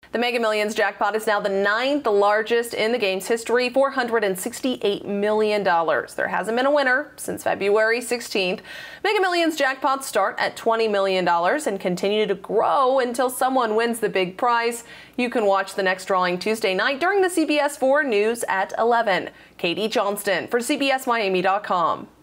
The Mega Millions jackpot is now the 9th largest in the game's history, $468 million. There hasn't been a winner since February 16th. Mega Millions jackpots start at $20 million and continue to grow until someone wins the big prize. You can watch the next drawing Tuesday night during the CBS4 News at 11. Katie Johnston for CBSMiami.com.